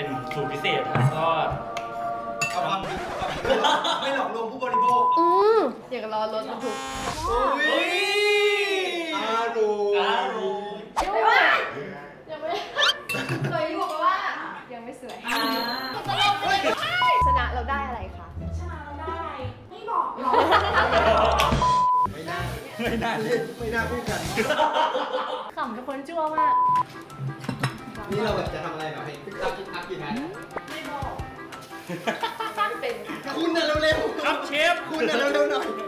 เป็นสูตรพิเศษครับก็เอาความไม่หลอกลวงผู้บริโภคอยากรอรถบรรทุกอารูยังไม่เคยบอกว่ายังไม่สวยชนะเราได้อะไรคะชนะเราได้ไม่บอกหรอกไม่น่าเล่นไม่น่าพูดกันขำกับคนชั่วมากนี่เราแบบจะทำอะไรหน่อยคิดอัพกี่ไหมไม่บอกเป็นคุณน่ะเร็วๆครับเชฟคุณน่ะเร็วๆหน่อย